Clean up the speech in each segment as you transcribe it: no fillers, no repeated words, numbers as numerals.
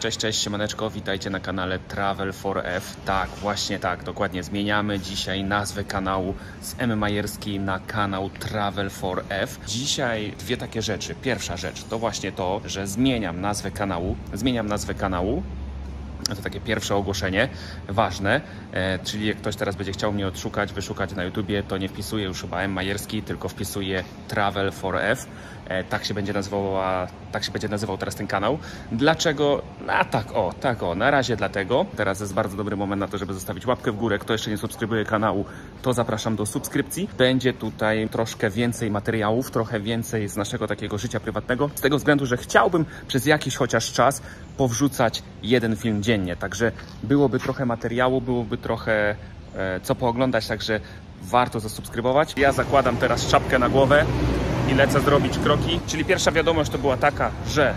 Cześć, cześć, siemaneczko, witajcie na kanale Travel4F. Tak, właśnie tak, dokładnie zmieniamy dzisiaj nazwę kanału z M. Majerskiej na kanał Travel4F. Dzisiaj dwie takie rzeczy. Pierwsza rzecz to właśnie to, że zmieniam nazwę kanału. To takie pierwsze ogłoszenie, ważne, czyli jak ktoś teraz będzie chciał mnie odszukać, wyszukać na YouTubie, to nie wpisuje już chyba M. Majerski, tylko wpisuje Travel4F. Tak się będzie nazywał teraz ten kanał. Dlaczego? Na razie dlatego. Teraz jest bardzo dobry moment na to, żeby zostawić łapkę w górę. Kto jeszcze nie subskrybuje kanału, to zapraszam do subskrypcji. Będzie tutaj troszkę więcej materiałów, trochę więcej z naszego takiego życia prywatnego. Z tego względu, że chciałbym przez jakiś chociaż czas powrzucać jeden film dziennie. Także byłoby trochę materiału, byłoby trochę co pooglądać, także warto zasubskrybować. Ja zakładam teraz czapkę na głowę i lecę zrobić kroki. Czyli pierwsza wiadomość to była taka, że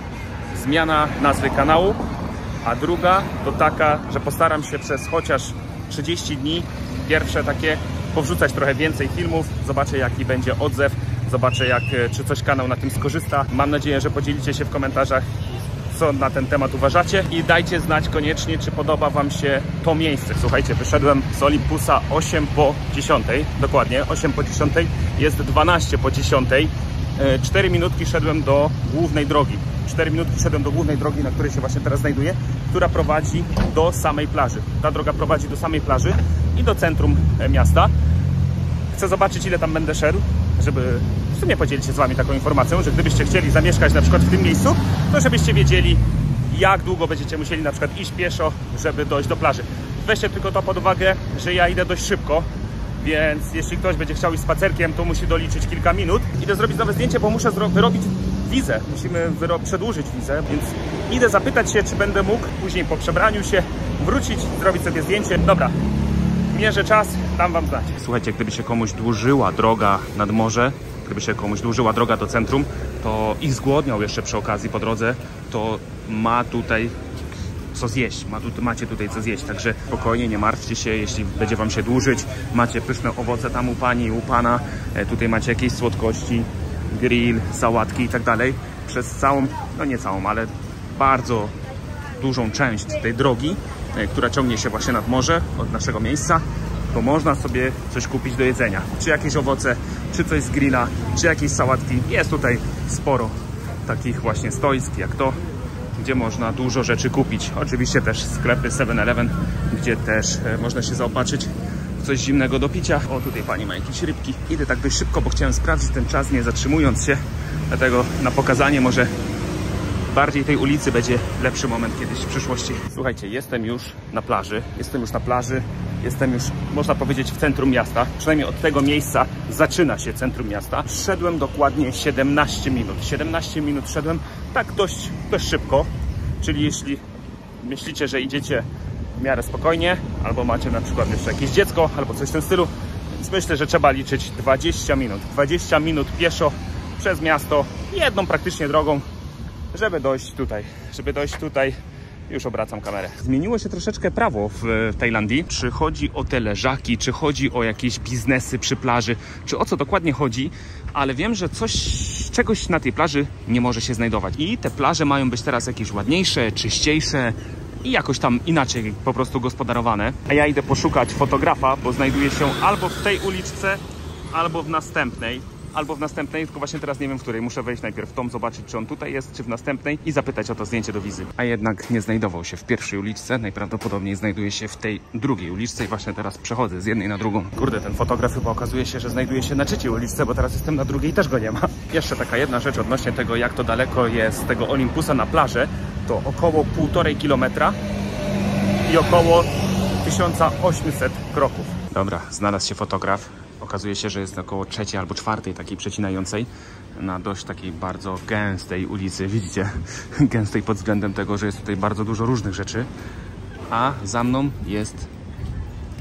zmiana nazwy kanału, a druga to taka, że postaram się przez chociaż 30 dni pierwsze takie powrzucać trochę więcej filmów. Zobaczę, jaki będzie odzew, zobaczę, czy coś kanał na tym skorzysta. Mam nadzieję, że podzielicie się w komentarzach, co na ten temat uważacie i dajcie znać koniecznie, czy podoba Wam się to miejsce. Słuchajcie, wyszedłem z Olympusa 8 po 10, dokładnie 8 po 10, jest 12 po 10. 4 minutki szedłem do głównej drogi. 4 minutki szedłem do głównej drogi, na której się właśnie teraz znajduję, która prowadzi do samej plaży. Ta droga prowadzi do samej plaży i do centrum miasta. Chcę zobaczyć, ile tam będę szedł, żeby w sumie podzielić się z Wami taką informacją, że gdybyście chcieli zamieszkać na przykład w tym miejscu, to żebyście wiedzieli, jak długo będziecie musieli na przykład iść pieszo, żeby dojść do plaży. Weźcie tylko to pod uwagę, że ja idę dość szybko, więc jeśli ktoś będzie chciał iść spacerkiem, to musi doliczyć kilka minut. Idę zrobić nowe zdjęcie, bo muszę wyrobić wizę. Musimy przedłużyć wizę, więc idę zapytać się, czy będę mógł później po przebraniu się wrócić, zrobić sobie zdjęcie. Dobra. Mierzę czas, dam Wam znać. Słuchajcie, gdyby się komuś dłużyła droga nad morze, gdyby się komuś dłużyła droga do centrum, to i zgłodniał jeszcze przy okazji po drodze, to ma tutaj co zjeść. Macie tutaj co zjeść, także spokojnie, nie martwcie się, jeśli będzie Wam się dłużyć. Macie pyszne owoce tam u pani, u pana, tutaj macie jakieś słodkości, grill, sałatki i tak dalej. Przez całą, no nie całą, ale bardzo dużą część tej drogi, która ciągnie się właśnie nad morze od naszego miejsca, to można sobie coś kupić do jedzenia. Czy jakieś owoce, czy coś z grilla, czy jakieś sałatki. Jest tutaj sporo takich właśnie stoisk jak to, gdzie można dużo rzeczy kupić. Oczywiście też sklepy 7-Eleven, gdzie też można się zaopatrzyć w coś zimnego do picia. O, tutaj pani ma jakieś rybki. Idę tak dość szybko, bo chciałem sprawdzić ten czas, nie zatrzymując się. Dlatego na pokazanie może bardziej tej ulicy będzie lepszy moment kiedyś w przyszłości. Słuchajcie, jestem już na plaży, jestem już, można powiedzieć, w centrum miasta. Przynajmniej od tego miejsca zaczyna się centrum miasta. Szedłem dokładnie 17 minut. 17 minut szedłem tak dość szybko. Czyli jeśli myślicie, że idziecie w miarę spokojnie, albo macie na przykład jeszcze jakieś dziecko, albo coś w tym stylu, więc myślę, że trzeba liczyć 20 minut. 20 minut pieszo przez miasto, jedną praktycznie drogą, żeby dojść tutaj, już obracam kamerę. Zmieniło się troszeczkę prawo w Tajlandii. Czy chodzi o te leżaki, czy chodzi o jakieś biznesy przy plaży, czy o co dokładnie chodzi, ale wiem, że czegoś na tej plaży nie może się znajdować. I te plaże mają być teraz jakieś ładniejsze, czyściejsze i jakoś tam inaczej po prostu gospodarowane. A ja idę poszukać fotografa, bo znajduje się albo w tej uliczce, albo w następnej, tylko właśnie teraz nie wiem, w której. Muszę wejść najpierw w tą, zobaczyć, czy on tutaj jest, czy w następnej i zapytać o to zdjęcie do wizy. A jednak nie znajdował się w pierwszej uliczce, najprawdopodobniej znajduje się w tej drugiej uliczce i właśnie teraz przechodzę z jednej na drugą. Kurde, ten fotograf chyba okazuje się, że znajduje się na trzeciej uliczce, bo teraz jestem na drugiej i też go nie ma. Jeszcze taka jedna rzecz odnośnie tego, jak to daleko jest z tego Olympusa na plażę, to około 1,5 kilometra i około 1800 kroków. Dobra, znalazł się fotograf. Okazuje się, że jest około 3. albo 4. takiej przecinającej na dość takiej bardzo gęstej ulicy. Widzicie? Gęstej pod względem tego, że jest tutaj bardzo dużo różnych rzeczy. A za mną jest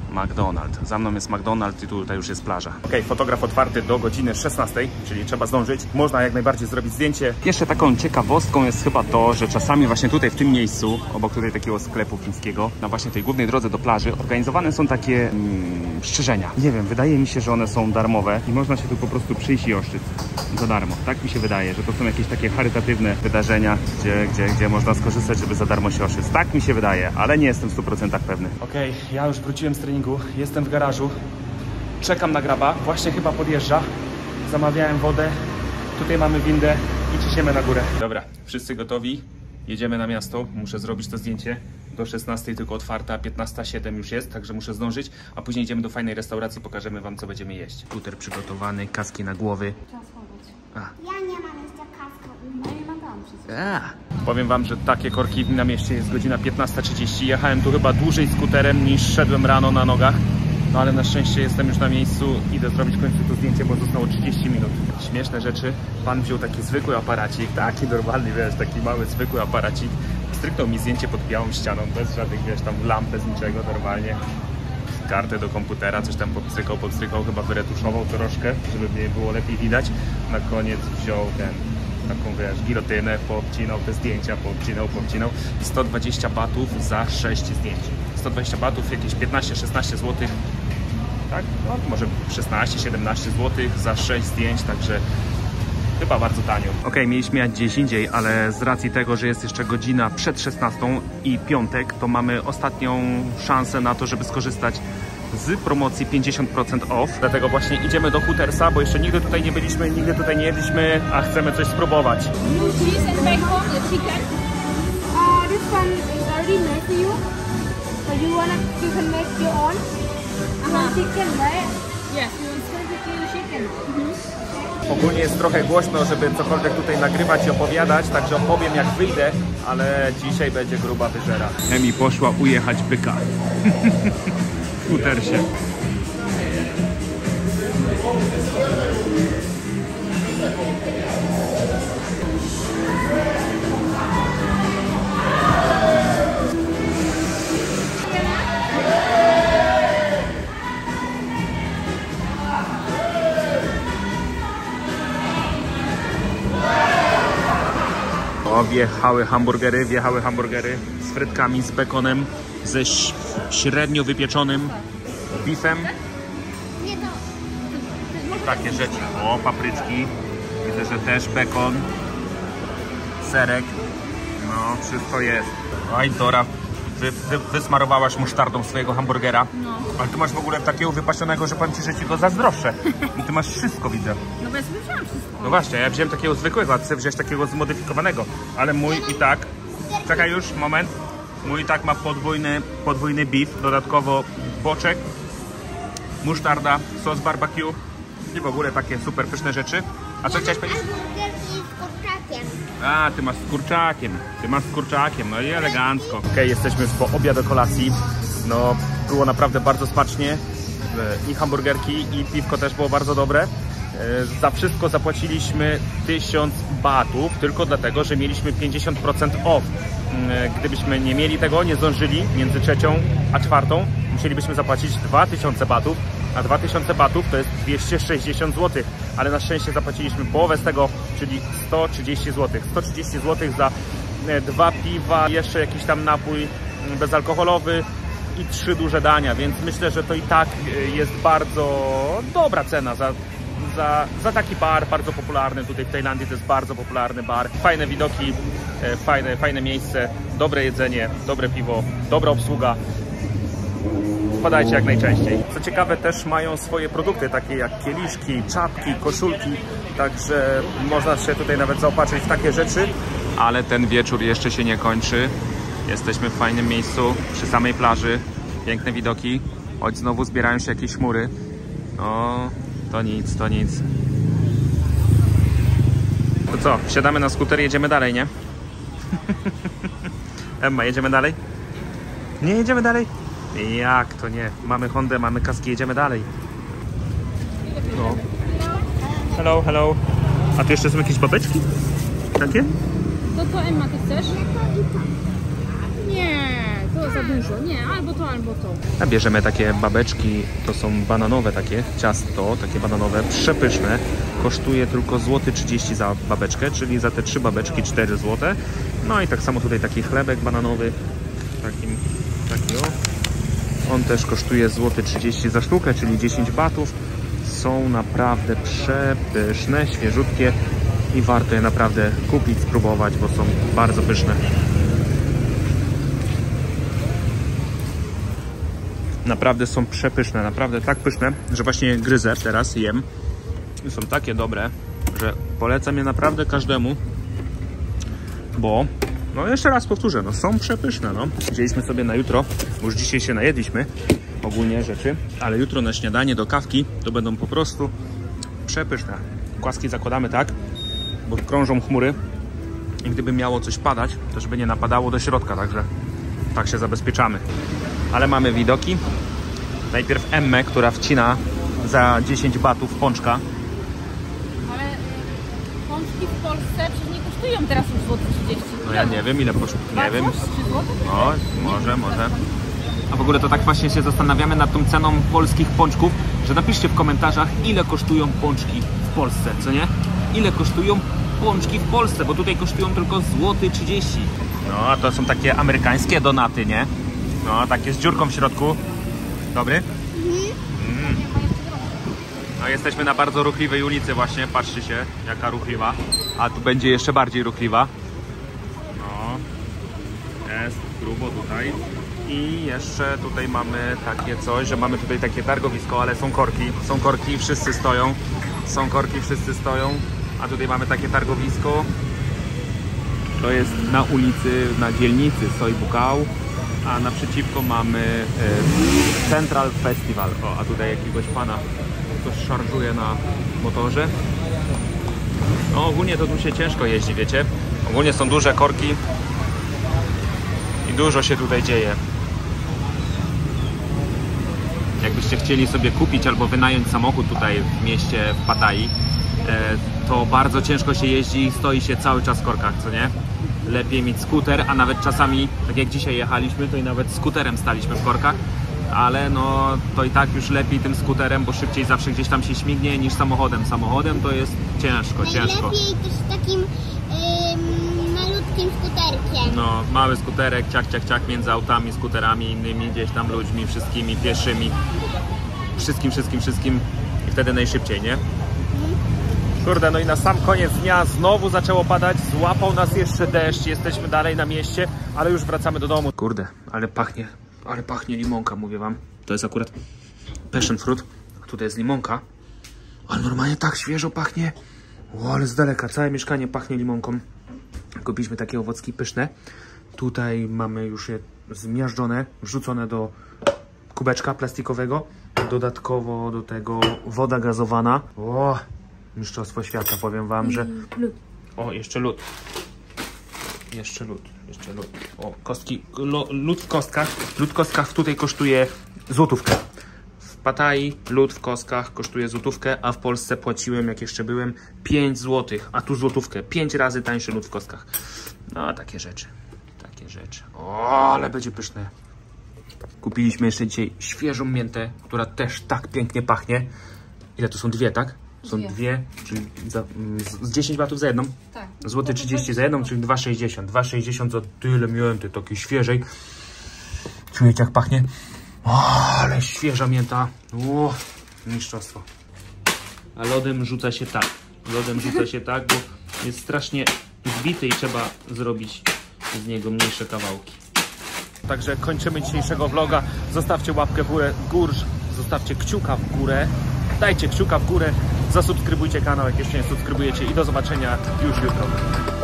McDonald's. Za mną jest McDonald's i tutaj już jest plaża. Okej, fotograf otwarty do godziny 16, czyli trzeba zdążyć. Można jak najbardziej zrobić zdjęcie. Jeszcze taką ciekawostką jest chyba to, że czasami właśnie tutaj w tym miejscu, obok tutaj takiego sklepu chińskiego, na właśnie tej głównej drodze do plaży, organizowane są takie strzyżenia. Nie wiem, wydaje mi się, że one są darmowe i można się tu po prostu przyjść i oszczyć za darmo. Tak mi się wydaje, że to są jakieś takie charytatywne wydarzenia, gdzie można skorzystać, żeby za darmo się oszyć. Tak mi się wydaje, ale nie jestem w 100% pewny. Okej, ja już wróciłem z treningu, jestem w garażu, czekam na graba, właśnie chyba podjeżdża, zamawiałem wodę, tutaj mamy windę i ciśniemy na górę. Dobra, wszyscy gotowi, jedziemy na miasto, muszę zrobić to zdjęcie. Do 16 tylko otwarta, 15:07 już jest, także muszę zdążyć, a później idziemy do fajnej restauracji, pokażemy wam, co będziemy jeść. Skuter przygotowany, kaski na głowy. Trzeba schować. A. Ja nie mam jeszcze kaska. No i mam tam wszystko. Powiem wam, że takie korki na mieście, jest godzina 15:30. Jechałem tu chyba dłużej skuterem niż szedłem rano na nogach. No ale na szczęście jestem już na miejscu, idę zrobić w końcu to zdjęcie, bo zostało 30 minut. Śmieszne rzeczy, pan wziął taki zwykły aparacik, taki normalny, wiesz, taki mały, zwykły aparacik. Stryknął mi zdjęcie pod białą ścianą, bez żadnych, wiesz, tam lamp, bez niczego, normalnie. Kartę do komputera, coś tam podstrykał, chyba wyretuszował troszkę, żeby mnie było lepiej widać. Na koniec wziął taką, wiesz, gilotynę, poobcinał te zdjęcia, poobcinał. 120 batów za 6 zdjęć. 120 batów, jakieś 15-16 zł. Tak? No, może 16-17 zł za 6 zdjęć, także chyba bardzo tanio. Okej, mieliśmy jechać gdzieś indziej, ale z racji tego, że jest jeszcze godzina przed 16 i piątek, to mamy ostatnią szansę na to, żeby skorzystać z promocji 50% off. Dlatego właśnie idziemy do Hootersa, bo jeszcze nigdy tutaj nie byliśmy, nigdy tutaj nie jedliśmy, a chcemy coś spróbować. Cheese and bacon, the chicken. This one is already made for you. So you can make your own. Chicken, right? Yes, you want chicken. Ogólnie jest trochę głośno, żeby cokolwiek tutaj nagrywać i opowiadać, także opowiem jak wyjdę, ale dzisiaj będzie gruba wyżera. Emi poszła ujechać byka. W Hootersie. O, wjechały hamburgery z frytkami, z bekonem, ze średnio wypieczonym beefem. Takie rzeczy. O, papryczki. Widzę, że też bekon, serek. No, wszystko jest. Oj, Dora, wysmarowałaś musztardą swojego hamburgera. No. Ale ty masz w ogóle takiego wypasionego, że powiem ci, że ci go zazdroszczę. I ty masz wszystko, widzę. No bo ja sobie wziąłem wszystko. No właśnie, ja wziąłem takiego zwykłego, a ty sobie wziąłeś takiego zmodyfikowanego. Ale mój i tak... Czekaj już, moment. Mój i tak ma podwójny beef, dodatkowo boczek, musztarda, sos barbecue i w ogóle takie super pyszne rzeczy. A co chciałeś powiedzieć? A, ty masz z kurczakiem, no i elegancko. Okej, jesteśmy już po obiad do kolacji. No, było naprawdę bardzo smacznie. I hamburgerki, i piwko też było bardzo dobre. Za wszystko zapłaciliśmy 1000 batów, tylko dlatego, że mieliśmy 50% off. Gdybyśmy nie mieli tego, nie zdążyli między 3. a 4, musielibyśmy zapłacić 2000 batów, a 2000 batów to jest 260 zł, ale na szczęście zapłaciliśmy połowę z tego, czyli 130 zł. 130 zł za 2 piwa, jeszcze jakiś tam napój bezalkoholowy i 3 duże dania, więc myślę, że to i tak jest bardzo dobra cena za taki bar, bardzo popularny tutaj w Tajlandii. To jest bardzo popularny bar, fajne widoki, fajne miejsce, dobre jedzenie, dobre piwo, dobra obsługa. Wpadajcie jak najczęściej. Co ciekawe, też mają swoje produkty, takie jak kieliszki, czapki, koszulki, także można się tutaj nawet zaopatrzyć w takie rzeczy. Ale ten wieczór jeszcze się nie kończy. Jesteśmy w fajnym miejscu, przy samej plaży, piękne widoki, choć znowu zbierają się jakieś chmury. No, to nic. To co, wsiadamy na skuter i jedziemy dalej, nie? Emma, jedziemy dalej? Nie jedziemy dalej? Jak to nie? Mamy Hondę, mamy kaski, jedziemy dalej. No. Hello. A tu jeszcze są jakieś babeczki? Takie? To co, Emma, ty chcesz? Nie, to za dużo. Nie, albo to, albo to. A bierzemy takie babeczki, to są bananowe takie, ciasto, takie bananowe, przepyszne. Kosztuje tylko złoty 30 za babeczkę, czyli za te 3 babeczki 4 zł. No i tak samo tutaj taki chlebek bananowy, taki o. On też kosztuje złoty 30 za sztukę, czyli 10 batów. Są naprawdę przepyszne, świeżutkie i warto je naprawdę kupić, spróbować, bo są bardzo pyszne. Naprawdę są przepyszne, naprawdę tak pyszne, że właśnie gryzę teraz, jem. I są takie dobre, że polecam je naprawdę każdemu, bo, no jeszcze raz powtórzę, no są przepyszne, no. Wzięliśmy sobie na jutro, bo już dzisiaj się najedliśmy ogólnie rzeczy, ale jutro na śniadanie do kawki to będą po prostu przepyszne. Kłaski zakładamy tak, bo krążą chmury i gdyby miało coś padać, to żeby nie napadało do środka, także tak się zabezpieczamy. Ale mamy widoki. Najpierw Emmę, która wcina za 10 batów pączka. Ale pączki w Polsce przecież nie kosztują teraz już złoty 30. No ja nie wiem ile kosztuje, nie wiem. 3 zł? O, może. A w ogóle to tak właśnie się zastanawiamy nad tą ceną polskich pączków, że napiszcie w komentarzach, ile kosztują pączki w Polsce, co nie? Ile kosztują pączki w Polsce, bo tutaj kosztują tylko złoty 30. No, a to są takie amerykańskie donaty, nie? No, takie z dziurką w środku. Dobry? No, jesteśmy na bardzo ruchliwej ulicy właśnie, patrzcie się, jaka ruchliwa. A tu będzie jeszcze bardziej ruchliwa. No, jest grubo tutaj. I jeszcze tutaj mamy takie coś, że mamy tutaj takie targowisko, ale są korki i wszyscy stoją. Są korki, wszyscy stoją. A tutaj mamy takie targowisko. To jest na ulicy, na dzielnicy Soi-Bukhao. A naprzeciwko mamy Central Festival. O, a tutaj jakiegoś pana ktoś szarżuje na motorze. No ogólnie to tu się ciężko jeździ, wiecie. Ogólnie są duże korki i dużo się tutaj dzieje. Jakbyście chcieli sobie kupić albo wynająć samochód tutaj w mieście, w Pattayee, to bardzo ciężko się jeździ i stoi się cały czas w korkach, co nie? Lepiej mieć skuter, a nawet czasami, tak jak dzisiaj jechaliśmy, to i nawet skuterem staliśmy w korkach, ale no to i tak już lepiej tym skuterem, bo szybciej zawsze gdzieś tam się śmignie niż samochodem. Samochodem to jest ciężko. Lepiej też takim malutkim skuterkiem. No, mały skuterek, ciak między autami, skuterami, innymi gdzieś tam ludźmi, wszystkimi pieszymi, wszystkim i wtedy najszybciej, nie? Kurde, no i na sam koniec dnia znowu zaczęło padać, złapał nas jeszcze deszcz, jesteśmy dalej na mieście, ale już wracamy do domu. Kurde, ale pachnie limonka, mówię wam. To jest akurat passion fruit, a tutaj jest limonka, ale normalnie tak świeżo pachnie. O, ale z daleka, całe mieszkanie pachnie limonką. Kupiliśmy takie owocki pyszne. Tutaj mamy już je zmiażdżone, wrzucone do kubeczka plastikowego. Dodatkowo do tego woda gazowana. O, mistrzostwo świata, powiem wam, że... O, jeszcze lód. Jeszcze lód. O, kostki, lód w kostkach. Lód w kostkach tutaj kosztuje złotówkę. W Pattayee lód w kostkach kosztuje złotówkę, a w Polsce płaciłem, jak jeszcze byłem, 5 zł, a tu złotówkę. 5 razy tańszy lód w kostkach. No, takie rzeczy. O, ale będzie pyszne. Kupiliśmy jeszcze dzisiaj świeżą miętę, która też tak pięknie pachnie. Ile to są? 2, tak? Są dwie, czyli z 10 batów za jedną? Tak. Złoty 30 za jedną, czyli 2,60. 2,60 za tyle mięty, takiej świeżej. Czujecie jak pachnie? O, ale świeża mięta. O, mistrzostwo. A lodem rzuca się tak. Bo jest strasznie zbity i trzeba zrobić z niego mniejsze kawałki. Także kończymy dzisiejszego vloga. Zostawcie łapkę w górę, zostawcie kciuka w górę. Dajcie kciuka w górę, zasubskrybujcie kanał, jak jeszcze nie subskrybujecie i do zobaczenia już jutro.